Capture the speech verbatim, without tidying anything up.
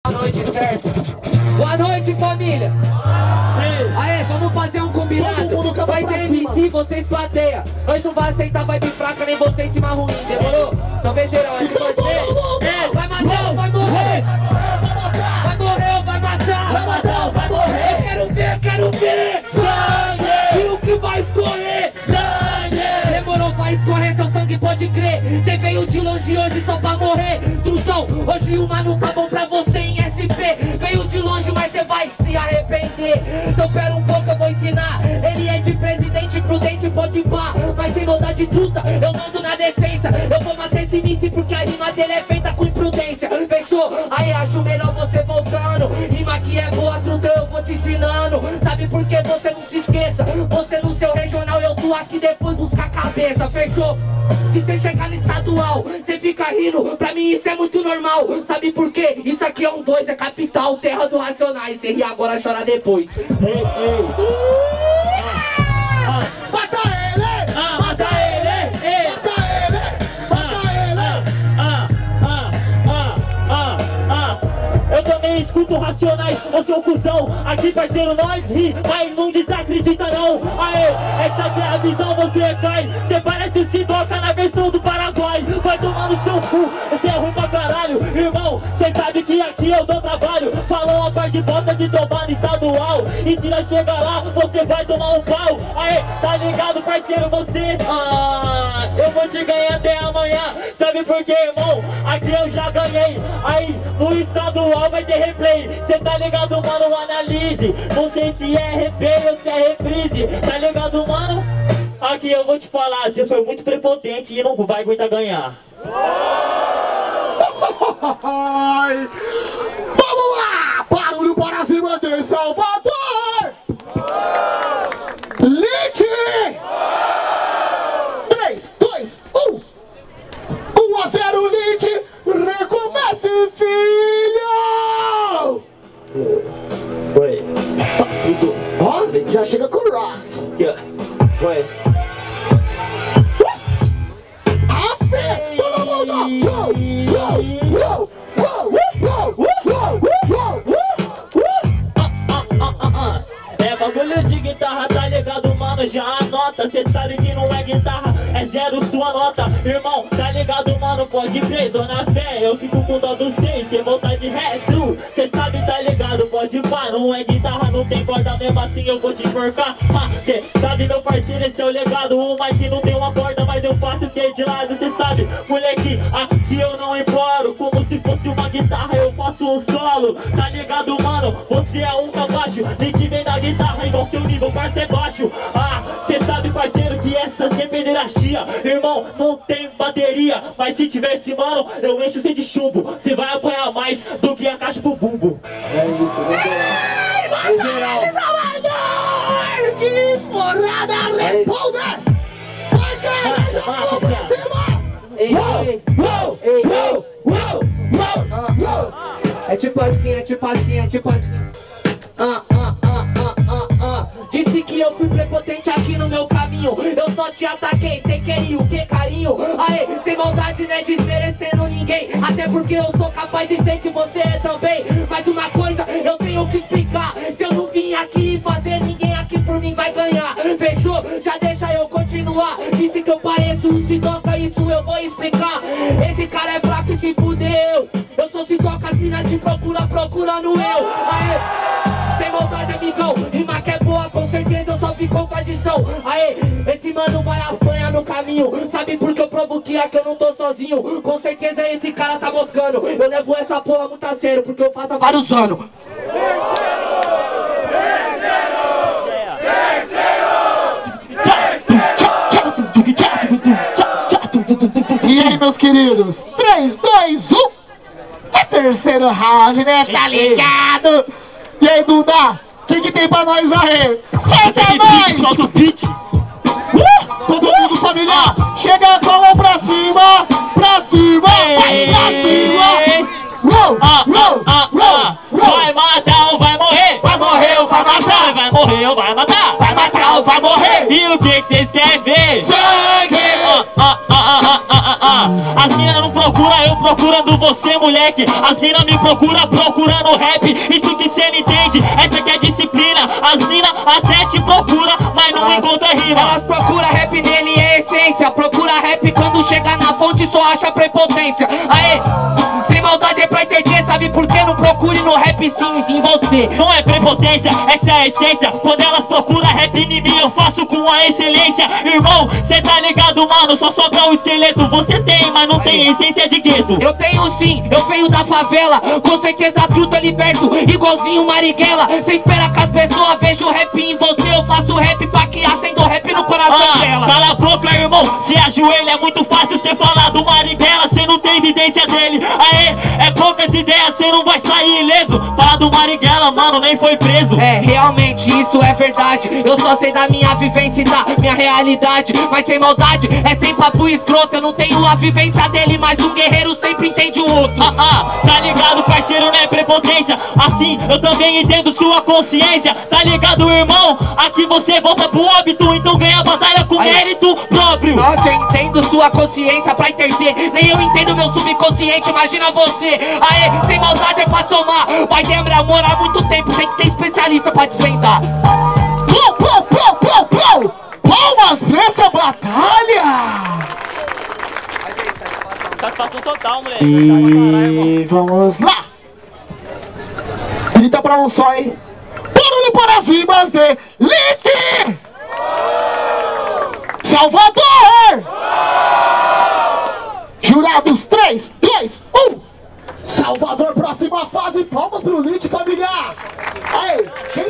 Boa noite, certo? Boa noite, família! Aê, vamos fazer um combinado? Vai ser M C, vocês plateia. Nós não vai aceitar vibe fraca, nem vocês cima ruim, demorou? Então vem geral, é de você. É, vai matar ou vai morrer? Vai morrer ou vai matar? Vai matar ou vai morrer? Eu quero ver, quero ver sangue! E o que vai escorrer? Sangue! Demorou, vai escorrer, seu sangue pode crer. Cê veio de longe hoje só pra morrer. Truzão, hoje o mano tá bom pra você em S P. Veio de longe, mas cê vai se arrepender. Então pera um pouco, eu vou ensinar. Ele é de presidente prudente, pode pá, mas sem maldade truta, eu mando na decência. Eu vou matar esse míssil porque a rima dele é feita com imprudência. Fechou? Aí acho melhor você voltando. Rima que é boa, truta, eu vou te ensinando. Sabe por que você não se esqueça? Você no seu regional, eu tô aqui depois buscar a cabeça. Fechou? Se você chegar no estadual, você fica rindo. Pra mim isso é muito normal. Sabe por quê? Isso aqui é um dois, é capital, terra do Racionais. Você ri agora, chora depois. Ei, ei. Ah, ah. Mata ele! Ah, mata ele! Ei. Mata ele! Mata ele! Ah, ah, ah, ah, ah. Eu também escuto Racionais, ô seu cuzão. Aqui, parceiro, nós ri, mas não desacredita não. Aê, essa aqui é a visão, você cai. Cê parece o Sidoca na versão do Paraguai. Vai tomar no seu cu, esse é ruim pra caralho. Irmão, cê sabe que aqui eu dou trabalho. Falou a parte de bota de tomar no estadual. E se nós chegar lá, você vai tomar um pau. Aê, tá ligado, parceiro, você? Ah, eu vou te ganhar até amanhã. Sabe por quê, irmão? Aqui eu já ganhei. Aí, no estadual vai ter replay. Cê tá ligado, mano? Analise. Não sei se é replay ou se é reprise. Tá ligado, mano? Aqui eu vou te falar, você foi muito prepotente e não vai aguentar ganhar. Vamos lá! Barulho para cima de Salvador! Lite! três, dois, um! um a zero, Lite! Recomece, filho! Oi. Tudo. Ó, já chega com o rock. Oi. A fé! Todo mundo! Uou, uou, uou, uou, uou, uou, uou. É bagulho de guitarra, tá ligado, mano? Já anota, cê sabe que não é guitarra, é zero sua nota. Irmão, tá ligado, mano? Pode crer, dona fé, eu fico com dó do seis, cê voltar de retro. Cê sabe, tá ligado? Pode pá, não é guitarra, não tem corda, mesmo assim eu vou te enforcar. Ah, cê sabe, meu parceiro, esse é o legado. O Mike não tem uma corda, mas eu faço o que de lado. Cê sabe, moleque, aqui eu não imploro. Como se fosse uma guitarra, eu faço um solo. Tá ligado, mano? Você é um cabacho, nem te vem na guitarra, igual seu nível, parceiro é baixo. Ah, cê sabe, parceiro, que essa sem pederastia. Irmão, não tem bateria, mas se tivesse, mano, eu encho você de chumbo. Cê vai apanhar mais do que a caixa pro bumbo. É isso, no geral. No geral. Que porrada, responde! Vai, cara, já vou pra cima! Ei, ei, ei, ei, é tipo assim, é tipo assim, é tipo assim. Ah, ah, ah, ah, ah, ah. Disse que eu fui prepotente aqui no meu caminho. Eu só te ataquei, cê queria o que, carinho? Aê, sem maldade, né, desmerecendo ninguém. Até porque eu sou capaz e sei que você é também. Mas uma coisa eu tenho que explicar. Se eu não vim aqui fazer, ninguém aqui por mim vai ganhar. Fechou? Já deixa eu continuar. Disse que eu pareço um Sidoca, isso eu vou explicar. Esse cara é fraco e se fudeu. Eu sou Sidoca, as minas te procura, procurando eu. Aê, sem maldade, amigão. Rima que é boa, com certeza eu só fico com adição. Aê, esse mano vai apanhar no caminho. Sabe por que eu provo que aqui eu não tô sozinho? Com certeza esse cara tá moscando. Eu levo essa porra muito a sério, porque eu faço há vários anos. E aí, meus queridos? três, dois, um! É terceiro round, né? Tá ligado? E aí, Duda? O que que tem pra nós aí? Solta mais! Solta o beat! Uh! Todo mundo, família! Chega com a mão pra cima! Pra cima! Vai pra cima! Uou! Uou! Uou! Vai matar ou vai morrer? Vai morrer ou vai matar? Vai morrer ou vai matar? Vai matar ou vai morrer? E o que que vocês querem ver? Sangue! Ah, ah, ah, ah, ah, ah, ah. As minas não procuram, eu procurando você, moleque. As mina me procura procurando rap. Isso que cê não entende, essa que é disciplina. As mina até te procura, mas não Elas- encontra rima. Elas procuram rap nele, é essência. Procura rap quando chega na fonte só acha prepotência. Aê, sem maldade é pra entender. Sabe por que não procure no rap sim em você? Não é prepotência, essa é a essência. Quando elas procuram rap em mim, eu faço com a excelência. Irmão, cê tá ligado, mano, só sobra o esqueleto. Você tem, mas não tem essência de gueto. Eu tenho sim, eu venho da favela. Com certeza truta liberto, igualzinho Marighella. Cê espera que as pessoas vejam rap em você. Eu faço rap pra que acenda o rap no coração Ah, dela. cala a boca, irmão, se ajoelha. É muito fácil cê falar do Marighella, cê não tem evidência dele. Aê, é poucas ideias, cê não vai sair ileso. Falar do Marighella, mano, nem foi preso. É, realmente isso é verdade. Eu só sei da minha vivência e da minha realidade. Mas sem maldade, é sem papo escroto. Eu não tenho a vivência dele, mas um guerreiro sempre entende o outro. Ah, ah, tá ligado, parceiro, não é prepotência. Assim, eu também entendo sua consciência. Tá ligado, irmão? Aqui você volta pro óbito, então ganha a batalha com Aí. mérito próprio. Nossa, eu entendo sua consciência pra entender. Nem eu entendo meu subconsciente, imagina você. Aê, sem maldade é pra somar. Vai demorar muito tempo, tem que ter especialista pra desvendar. Plou, plou, plou, plou, plou. Palmas pra essa batalha! Satisfação total, moleque. E vamos lá! Grita pra um só, hein? Barulho para as rimas de Lick! Salvador! Jurados, três, dois, um! Salvador, próxima fase, palmas pro Lit familiar! Aí, quem